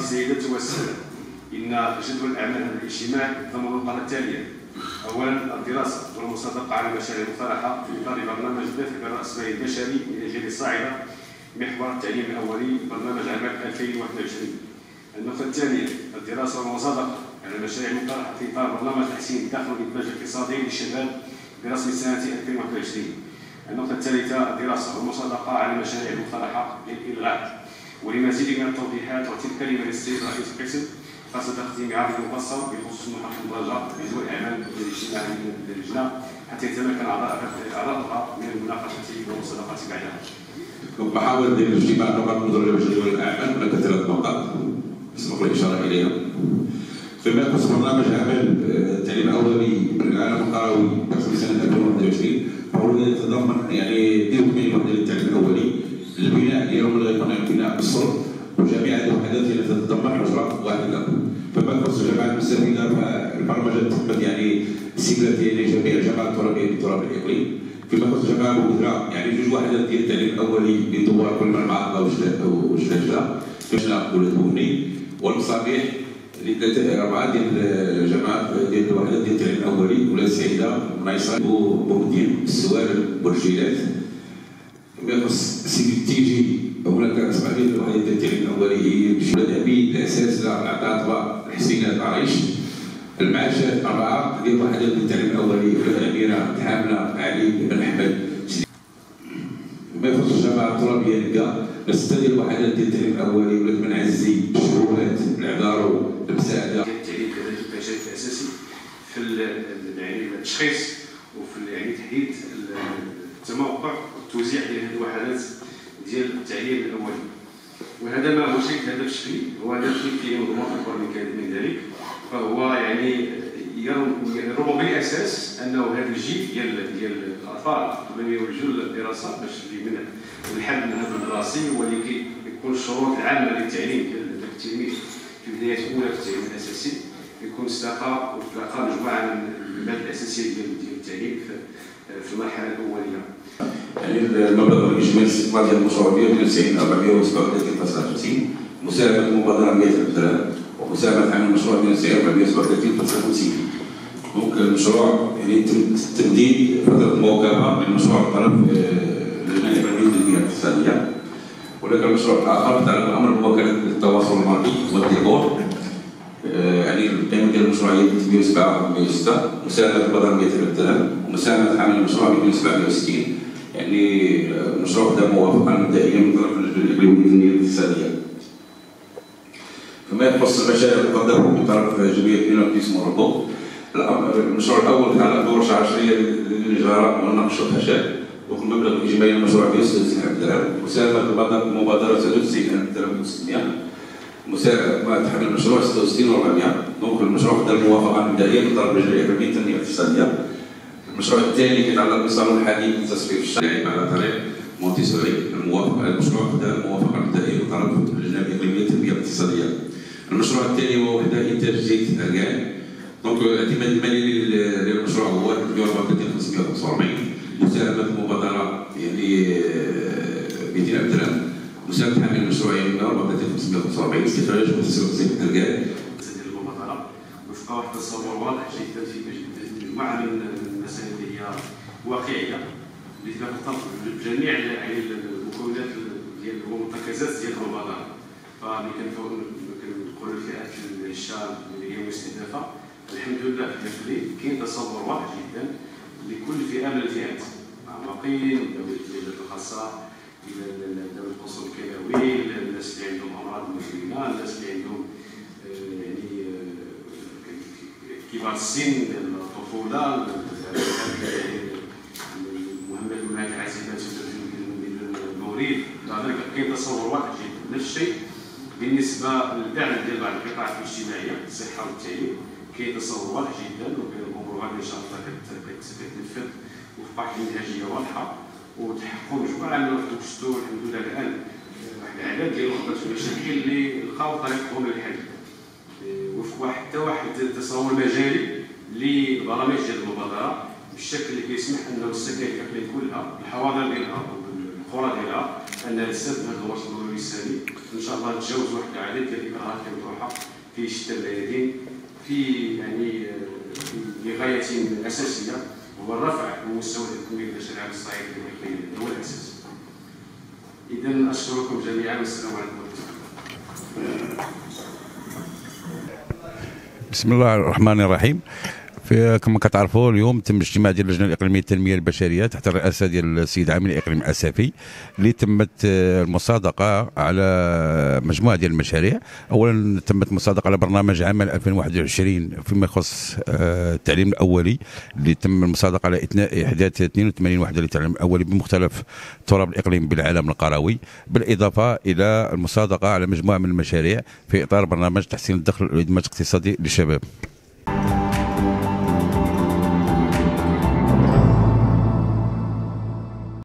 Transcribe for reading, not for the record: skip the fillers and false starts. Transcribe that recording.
السيدات والسادة، إن جدول الأعمال هذا الاجتماع يتضمن النقاط التالية: أولا الدراسة والمصادقة على المشاريع المقترحة في إطار برنامج دافع بالرأس مال البشري من أجل الصاعدة محور التعليم الأولي برنامج عام 2021. النقطة الثانية الدراسة والمصادقة على المشاريع المقترحة في إطار برنامج تحسين الدخل والإنتاج الاقتصادي للشباب برسم سنة 2021. النقطة الثالثة الدراسة والمصادقة على المشاريع المقترحة للإلغاء. ولمزيد من التوضيحات أعطي الكلمة للسيد رئيس القسم خاصة تقديم عرض مفصل بخصوص نقاط المراجعة بجدول الأعمال الاجتماعي للجنة حتى يتمكن أعضاؤها من المناقشة والمصادقة بعدها. محاولة الاجتماع طبعا مدرجة بجدول الأعمال هناك 3 نقاط سبق الإشارة إليها. فيما يخص برنامج عمل التعليم الأولي بالعالم القروي في سنة 2021 فهو يتضمن يعني تكميل وحدة للتعليم الأولي البناء اليوم اللي غيكون بناء بالصلب وجميع الوحدات اللي تتضمن حجرات واحدة. فما يخص الجامعات المستفيدة فالبرمجة تثبت يعني السجلات ديال جميع الجامعات الترابية بالتراب الإقليمي. فيما يخص الجامعة بودرا يعني 2 وحدات ديال التعليم الأولي بدوار كل مرمى أو جدة فيشنا ولد بوهني والمصابيح اللي 4 ديال الجامعات ديال الوحدات ديال التعليم الأولي ولاد سعيدة منايصة بومدين السوارل والرجيلات. فيما يخص التيجي هناك 7 ديال الوحدات ديال التعليم الأولي هي الجولة الأبي الأساس العطاطبة الحسينات العريش. المعاشات 4 ديال الوحدات ديال التعليم الأولي ولاد أميرة حاملة علي بن أحمد. فيما يخص الجامعة الترابية لكا 6 ديال الوحدات ديال التعليم الأولي ولاد بن عزي الشهورات العذارو المساعدة. التعليم كذلك كشريك أساسي في يعني التشخيص وفي يعني تحديد التموقع والتوزيع ديال هذه الوحدات ديال التعليم الأولي. وهذا ما هو شيء هدف شكلي، هو هدف فيه منظومة أكبر من ذلك. فهو يعني يرغب بالأساس أنه هذا الجيل ديال الأطفال لم يوجهوا للدراسة باش من الحد من هذا الدراسي ولكي يكون الشروط العامة للتعليم ديال التلميذ في البداية الأولى في التعليم الأساسي يكون استلقى مجموعة من المبادئ الأساسية ديال التعليم في المرحلة الأولية. يعني المبلغ الإجمالي الاستثمار ديال المشروع 192,437.50 مساهمة المبادرة 100,000 درهم ومساهمة عمل المشروع 192,437.50. دونك المشروع يعني تمديد فترة المواكبة من مشروع الطرف لجنة التنمية الاقتصادية. ولكن المشروع الآخر تعلق الأمر بوكالة التواصل المرئي والديكور يعني القيمة ديال المشروع هي 307,106 مساهمة المبادرة 100,000 درهم ومساهمة عمل المشروع 267. يعني المشروع هذا موافقة مبدئية من طرف اللجنة الإقليمية للتنمية الاقتصادية. فيما يخص المشاريع المقدمة من طرف جمعية بناء موربو المشروع الأول تعلق بورشة عشرية للإجارة والنقش والخشب والمبلغ الإجمالي للمشروع 166,000 درهم مساهمة المبادرة 93,000 درهم و600 مساهمة تحمل المشروع 66,400. دونك المشروع هذا الموافقة مبدئية من طرف اللجنة الإقليمية للتنمية الاقتصادية. المشروع الثاني كيتعلق بالصالون الحديث لتصفيف الشارع على طريق مونتيسوري الموافقة على المشروع هذا الموافقة مبدئية من طرف اللجنة الإقليمية للتنمية الاقتصادية. المشروع الثاني هو وحدة إنتاج زيت أركان. دونك الاعتماد المالي للمشروع هو 1,545 مساهمة المبادرة يعني 200,000 درهم مساهمة حامل المشروع يعني 1,545 استخراج وتسويق زيت أركان. المبادرة وفق واحد التصور واضح جدا في مجموعة من المسائل اللي هي واقعية اللي ترتبط بجميع المكونات ديال المرتكزات ديال المبادرة. فملي كنقولوا الفئات الشاب اللي هي مستهدفة الحمد لله في الداخلي كاين تصور واضح جدا لكل فئة من الفئات معمقين ذوي الاحتياجات الخاصة ذوي القصور الكلوي الناس اللي عندهم أمراض مزمنة الناس اللي عندهم يعني كبار السن الطفولة المهمات الأمهات العازبات المواليد كاين تصور واضح جدا. نفس الشيء بالنسبة للدعم ديال بعض القطاعات الاجتماعية الصحة والتعليم كاين تصور واضح جدا وكاين الأمور غادي إن شاء الله كتنفذ وفق واحد المنهجية واضحة وتحققوا مجموعة من وجدوا الحمد لله الآن واحد العدد ديال الخطط والمشاكل اللي لقاو طريقهم للحل وفق حتى واحد التصور مجالي لبرامج ديال المبادرة بالشكل اللي كيسمح أنه السكن الإقليم كلها الحواضر ديالها والقرى ديالها انها تسد هذا الورش الدوري الثاني ان شاء الله نتجاوز واحد العدد ديال الاكراهات اللي مطروحه في شتى الميادين في يعني لغايه اساسيه هو الرفع من مستوى التنميه البشريه على الصعيد الاقليمي هو الاساس. اذا اشكركم جميعا والسلام عليكم ورحمه الله. بسم الله الرحمن الرحيم. كما كتعرفوا اليوم تم اجتماع ديال اللجنه الاقليميه للتنميه البشريه تحت الرئاسه ديال السيد عامل الاقليم الاسفي اللي تمت المصادقه على مجموعه ديال المشاريع. اولا تمت المصادقه على برنامج عمل 2021 فيما يخص التعليم الاولي اللي تم المصادقه على احداث 82 وحده للتعليم الاولي بمختلف تراب الاقليم بالعالم القروي، بالاضافه الى المصادقه على مجموعه من المشاريع في اطار برنامج تحسين الدخل والادماج الاقتصادي للشباب.